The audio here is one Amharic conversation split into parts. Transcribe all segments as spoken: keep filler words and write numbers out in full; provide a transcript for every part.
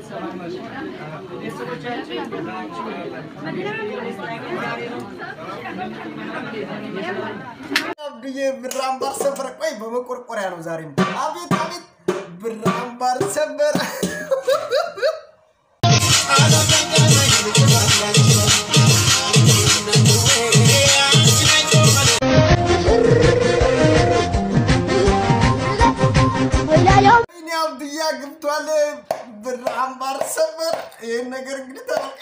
abdiye birambar seber ቆይ በመቆርቆሪያ ነው ዛሬም አቤት አቤት birambar seber abdiya ግብቷል birambar seber ይሄን ነገር እንግዲህ ተበቃ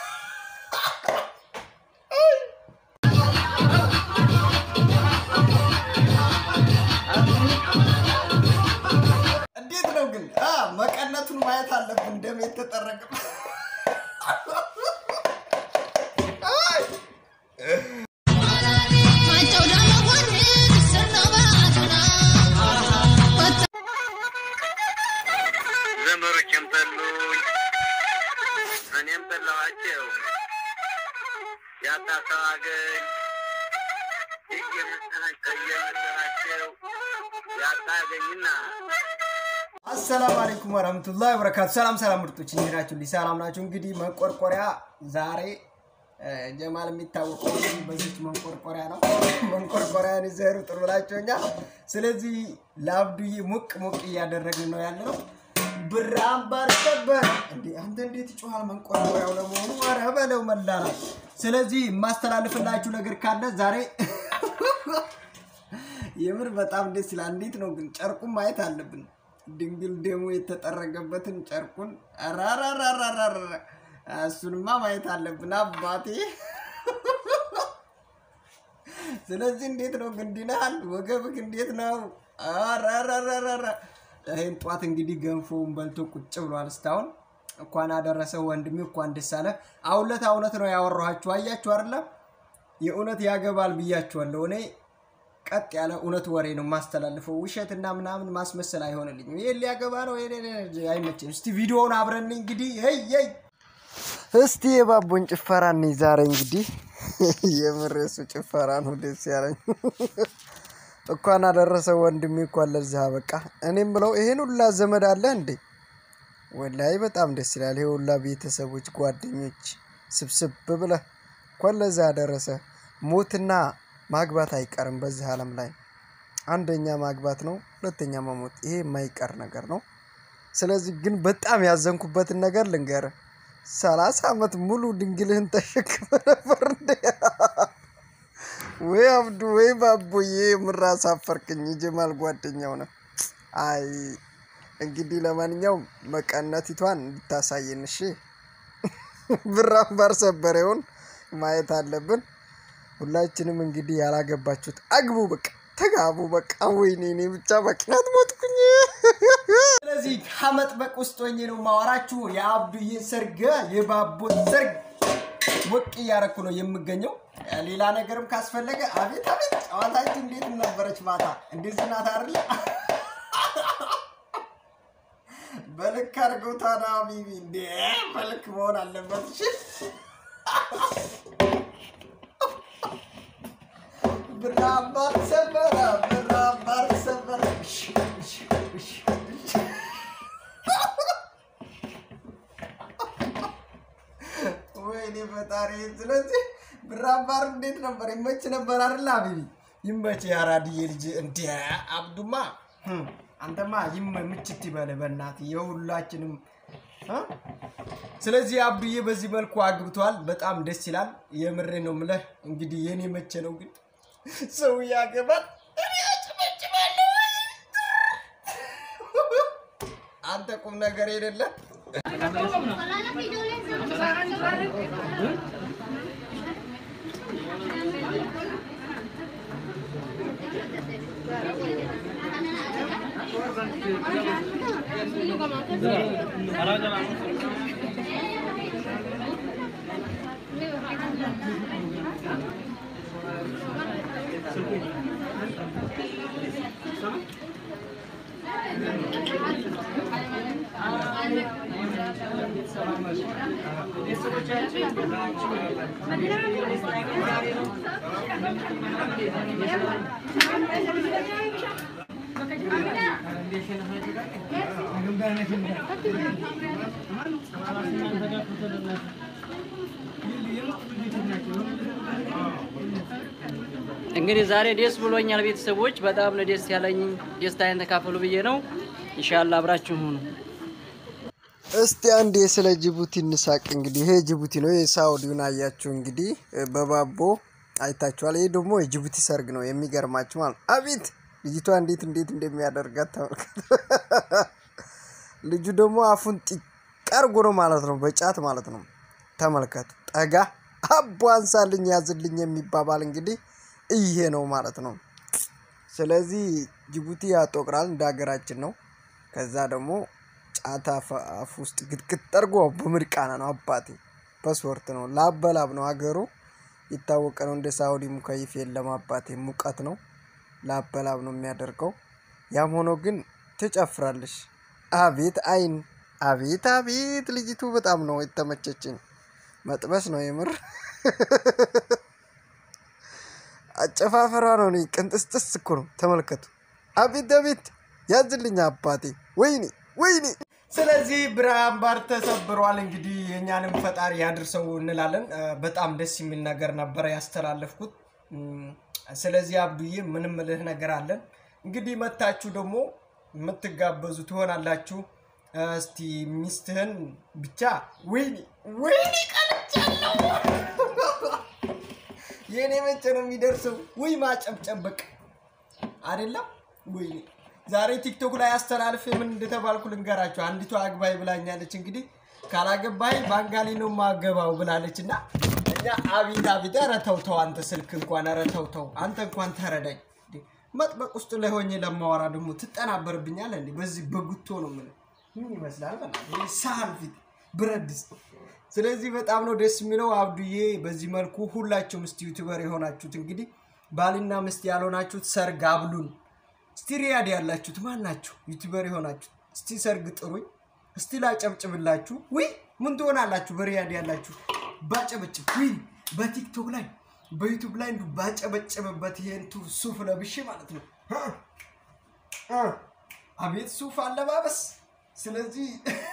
መቀነቱን ማየት አለብን ደም የተጠረቀ ዘመሮችም ጠሉኝ እኔም ጠላኋቸው ያጣሰዋገኝ እየመሰናቸው ያጣገኝና السلام عليكم ورحمة الله وبركاته سلام سلام مرتوش نيراتو لي سلام ناتو እንግዲህ መንቆርቆሪያ ዛሬ ጀማል የሚታወቀው በዚህ መንቆርቆሪያ ነው መንቆርቆሪያን ይዘሩ ጥሩላችሁኛ ስለዚህ ላብዱይ ሙቅ ሙቅ ያደረግን ነው ያለው ብራምባር ሰበር እንዴ አንተ እንዴት ይጮሃል መንቆርቆሪያው ለመሆኑ አረ በለው መላና ስለዚህ ማስተላለፍላችሁ ነገር ካለ ዛሬ የምር በጣም ደስ ይላል እንዴት ነው ግን ጨርቁን ማየት አለብን ድንግል ደሙ የተጠረገበትን ጨርቁን አራራራራራ እሱንማ ማየት አለብን አባቴ ስለዚህ እንዴት ነው ግንዲናል ወገብክ እንዴት ነው አራራራራራ ይሄን ጧት እንግዲህ ገንፎውን በልቶ ቁጭ ብሏል ስታውን እንኳን አደረሰ ወንድሜ እንኳን ደስ አለ አውለት አውነት ነው ያወራችሁ አያችሁ አይደል የኡነት ያገባል ብያችኋለሁ እኔ ቀጥ ያለ ኡነት ወሬ ነው ማስተላልፈው ውሸትና ምናምን ማስመሰል አይሆንልኝም ይሄ ሊያገባ ነው ይሄ አይመችም እስቲ ቪዲዮውን አብረን እንግዲህ ሄይ ሄይ እስቲ የባቦን ጭፈራ ነው ዛሬ እንግዲህ የምርሱ ጭፈራ ነው ደስ ያለኝ እንኳን አደረሰ ወንድሜ እንኳን ለዛ በቃ እኔም ብለው ይሄን ሁላ ዘመድ አለ እንዴ ወላይ በጣም ደስ ይላል ይሄ ሁላ ቤተሰቦች ጓደኞች ስብስብ ብለ እንኳን ለዛ አደረሰ ሞትና ማግባት አይቀርም በዚህ ዓለም ላይ አንደኛ ማግባት ነው ሁለተኛ መሞት ይሄ የማይቀር ነገር ነው ስለዚህ ግን በጣም ያዘንኩበት ነገር ልንገር ሰላሳ አመት ሙሉ ድንግልህን ተሸክመ ነበር እንዴ ወይ አብዱ ወይ ባቦዬ ምራስ አፈርክኝ ጀማል ጓደኛው ነው አይ እንግዲህ ለማንኛውም መቀነቲቷን እንድታሳየን እሺ ብራምባር ሰበረውን ማየት አለብን ሁላችንም እንግዲህ ያላገባችሁት አግቡ በቃ ተጋቡ በቃ ወይኔ እኔ ብቻ በቅናት ሞትኩኝ ስለዚህ ከመጥበቅ ውስጥ ሆኜ ነው ማወራችሁ የአብዱዬ ሰርግ የባቦ ሰርግ ወቅ ያረኩ ነው የምገኘው ሌላ ነገርም ካስፈለገ አቤት አቤት ጨዋታችሁ እንዴት ነበረች ማታ እንደዚህ ናት አይደል በልክ አድርገው ታዲያ ቢቢ እንዴ በልክ መሆን አለበት እሺ birambar seber birambar seber ወይኔ ፈጣሪ ስለዚህ birambar እንዴት ነበር ይመች ነበር አይደል አቢቢ ይመች ያራዲዬ ልጅ እንዴ አብዱማ አንተማ ይመችት ይበለ በእናት የሁላችንም ስለዚህ አብዱዬ በዚህ መልኩ አግብቷል በጣም ደስ ይላል የምሬ ነው ምለ እንግዲህ የኔ መቼ ነው ግን ሰው ያገባል እኔ አጭበጭባለሁ አንተ ቁም ነገር አይደለ እንግዲህ ዛሬ ደስ ብሎኛል ቤተሰቦች በጣም ነው ደስ ያለኝ ደስታዬን ተካፈሉ ብዬ ነው ኢንሻአላህ አብራችሁ ሁኑ እስቲ አንዴ ስለ ጅቡቲ እንሳቅ እንግዲህ ይሄ ጅቡቲ ነው የሳውዲውን አያችሁ እንግዲህ በባቦ አይታችኋል ይሄ ደግሞ የጅቡቲ ሰርግ ነው የሚገርማችሁ ማለት አቤት ልጅቷ እንዴት እንዴት እንደሚያደርጋት ተመልከቱ ልጁ ደግሞ አፉን ጢቀርጎ ነው ማለት ነው በጫት ማለት ነው ተመልከቱ ጠጋ አቧንሳልኝ ያዝልኝ የሚባባል እንግዲህ ይሄ ነው ማለት ነው ስለዚህ ጅቡቲ ያጦቅራል እንዳገራችን ነው ከዛ ደግሞ ጫታ አፍ ውስጥ ግጥግጥ ጠርጎ በምርቃና ነው አባቴ ፓስፖርት ነው ላበላብ ነው አገሩ ይታወቀ ነው እንደ ሳውዲ ሙከይፍ የለም አባቴ ሙቀት ነው ላበላብ ነው የሚያደርገው ያም ሆኖ ግን ተጨፍራለሽ አቤት አይን አቤት አቤት ልጅቱ በጣም ነው የተመቸችኝ መጥበስ ነው የምር አጨፋፈሯ ነው ነው ቅንጥስጥስ እኮ ነው ተመልከቱ አቤት አቤት ያዝልኝ አባቴ ወይኔ ወይኔ ስለዚህ ብርሃን ባር ተሰብሯል እንግዲህ የኛንም ፈጣሪ ያድርሰው እንላለን በጣም ደስ የሚል ነገር ነበር ያስተላለፍኩት ስለዚህ አብዱዬ ምንም ልህ ነገር አለን እንግዲህ መታችሁ ደግሞ የምትጋበዙ ትሆናላችሁ እስቲ ሚስትህን ብቻ ወይኔ ወይኔ ቀልቻለሁ የኔ መቼ ነው የሚደርሰው ወይ ማጨብጨበቅ አይደለም ወይኔ ዛሬ ቲክቶክ ላይ አስተላልፍ ምን እንደተባልኩ ልንገራችሁ አንዲቷ አግባይ ብላኛለች እንግዲህ ካላገባይ ባንጋሊ ነው ማገባው ብላለችና እኛ አቢታ አቢታ ረተውተው አንተ ስልክ እንኳን ረተውተው አንተ እንኳን ተረዳኝ መጥበቅ ውስጥ ላይ ሆኜ ለማወራ ደግሞ ትጠናበርብኛል እንዴ በዚህ በጉቶ ነው ምን ምን ይመስላል በላ ሳህን ፊት ብረድስ ስለዚህ በጣም ነው ደስ የሚለው አብዱዬ በዚህ መልኩ ሁላችሁም እስቲ ዩቲዩበር የሆናችሁት እንግዲህ ባልና ሚስት ያልሆናችሁት ሰርግ አብሉን እስቲ ሪያድ ያላችሁት ማን ናችሁ ዩቲዩበር የሆናችሁ እስቲ ሰርግ ጥሩኝ እስቲ ላጨብጭብላችሁ ወይ ምን ትሆናላችሁ በሪያድ ያላችሁ ባጨብጭብ ወይ በቲክቶክ ላይ በዩቲዩብ ላይ እንዱ ባጨበጨበበት ይሄንቱ ሱፍ ለብሼ ማለት ነው አቤት ሱፍ አለባበስ ስለዚህ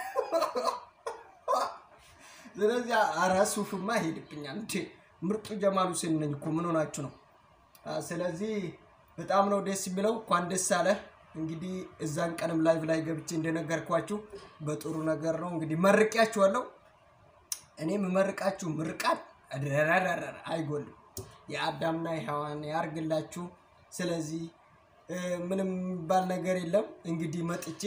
ስለዚህ አራ ሱፍማ ሄድብኛል እንዴ ምርጡ ጀማሉ ሲነኝ እኮ ምን ሆናችሁ ነው ስለዚህ በጣም ነው ደስ የሚለው እንኳን ደስ አለ እንግዲህ እዛን ቀንም ላይቭ ላይ ገብቼ እንደነገርኳችሁ በጥሩ ነገር ነው እንግዲህ መርቂያችኋለሁ እኔም መርቃችሁ ምርቃት አደራራራ አይጎል የአዳምና የሐዋን ያርግላችሁ ስለዚህ ምንም ባል ነገር የለም እንግዲህ መጥቼ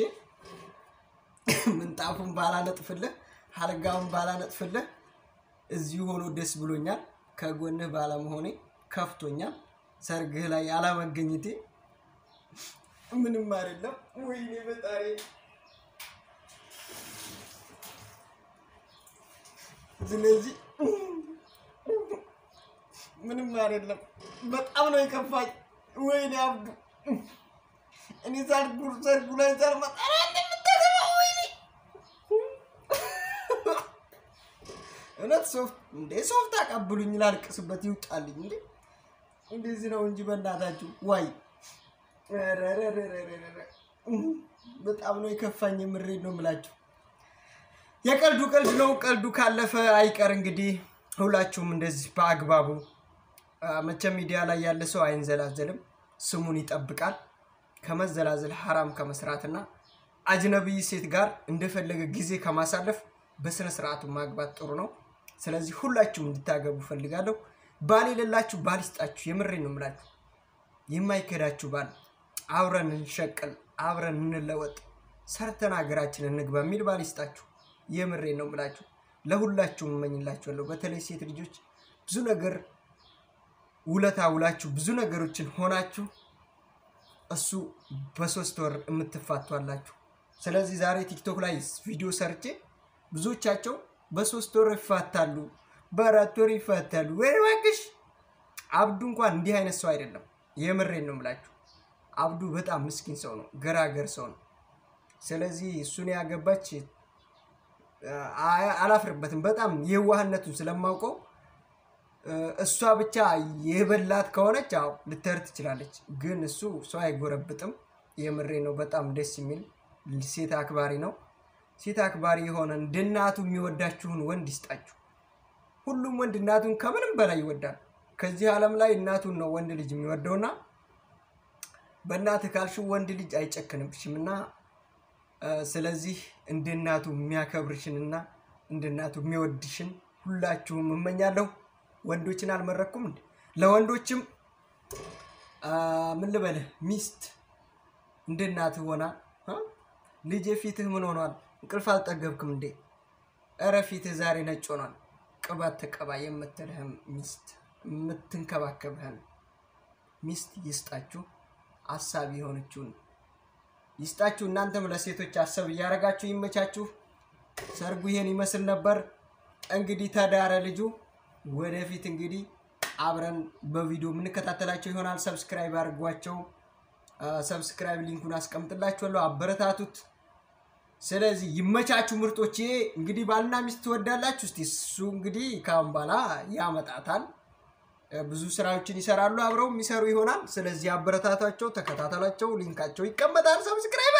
ምንጣፉን ባላነጥፍልህ ሐልጋውን ባላነጥፍልህ እዚህ ሆኖ ደስ ብሎኛል ከጎንህ ባለመሆኔ ከፍቶኛል ሰርግህ ላይ ያላመገኝቴ ምንም አይደለም ወይኔ በጣሪ ስለዚህ ምንም አይደለም በጣም ነው የከፋኝ ወይኔ አብዱ እኔ ሰርጉ ሰርጉ ላይ ዘርመጣ እንደምትገባው ወይኔ እነት ሶፍት እንደ ሶፍት አቀብሉኝ ላልቅስበት ይውጣልኝ እንዴ እንደዚህ ነው እንጂ በእናታችሁ ዋይ በጣም ነው የከፋኝ ምሬድ ነው ምላችሁ የቀልዱ ቀልድ ነው ቀልዱ ካለፈ አይቀር እንግዲህ ሁላችሁም እንደዚህ በአግባቡ መቼ ሚዲያ ላይ ያለ ሰው አይንዘላዘልም ስሙን ይጠብቃል ከመዘላዘል حرام ከመስራትና አጅነቢ ሴት ጋር እንደፈለገ ጊዜ ከማሳለፍ በስነ ስርዓቱ ማግባት ጥሩ ነው ስለዚህ ሁላችሁም እንድታገቡ ፈልጋለሁ ባል የሌላችሁ ባል ይስጣችሁ የምሬን ነው ምላችሁ የማይከዳችሁ ባል አብረን እንሸቀል አብረን እንለወጥ ሰርተን ሀገራችንን እንግባ ሚል ባል ይስጣችሁ የምሬን ነው ምላችሁ ለሁላችሁም እመኝላችኋለሁ በተለይ ሴት ልጆች ብዙ ነገር ውለታ ውላችሁ ብዙ ነገሮችን ሆናችሁ እሱ በሶስት ወር የምትፋቷላችሁ ስለዚህ ዛሬ ቲክቶክ ላይ ቪዲዮ ሰርቼ ብዙዎቻቸው በሶስት ወር ይፋታሉ በአራት ወር ይፋታሉ ወይ ዋክሽ አብዱ እንኳን እንዲህ አይነት ሰው አይደለም የምሬን ነው ምላችሁ አብዱ በጣም ምስኪን ሰው ነው ገራገር ሰው ነው ስለዚህ እሱን ያገባች አላፍርበትም በጣም የዋህነቱን ስለማውቀው እሷ ብቻ የበላት ከሆነች አው ልትርት ትችላለች ግን እሱ ሰው አይጎረብጥም የምሬ ነው በጣም ደስ የሚል ሴት አክባሪ ነው ሴት አክባሪ የሆነ እንደናቱ የሚወዳችሁን ወንድ ይስጣችሁ ሁሉም ወንድ እናቱን ከምንም በላይ ይወዳል ከዚህ ዓለም ላይ እናቱን ነው ወንድ ልጅ የሚወደውና በእናት ካልሽ ወንድ ልጅ አይጨክንብሽምና ስለዚህ እንደናቱ የሚያከብርሽንና እንደናቱ የሚወድሽን ሁላችሁም እመኛለሁ ወንዶችን አልመረኩም እንዴ ለወንዶችም ምን ልበለ ሚስት እንደናቱ ሆና ልጅ ፊትህ ምን ሆኗል እንቅልፍ አልጠገብክም እንዴ አረ ፊትህ ዛሬ ነጭ ሆኗል ቅባት ተቀባ የምትልህም ሚስት የምትንከባከብህን ሚስት ይስጣችሁ አሳቢ ሆነችውን ይስጣችሁ እናንተም ለሴቶች አሰብ ያረጋችሁ ይመቻችሁ ሰርጉ ይሄን ይመስል ነበር እንግዲህ ተዳረ ልጁ ወደፊት እንግዲህ አብረን በቪዲዮ ምን ከተተላችሁ ይሆናል ሰብስክራይብ አድርጓቸው ሰብስክራይብ ሊንኩን አስቀምጥላችኋለሁ አበረታቱት ስለዚህ ይመቻችሁ ምርጦቼ እንግዲህ ባልና ሚስት ትወዳላችሁ እስቲ እሱ እንግዲህ ካምባላ ያመጣታል ብዙ ስራዎችን ይሰራሉ አብረው የሚሰሩ ይሆናል ስለዚህ አበረታታቸው ተከታተላቸው ሊንካቸው ይቀመጣል ሰብስክራይብ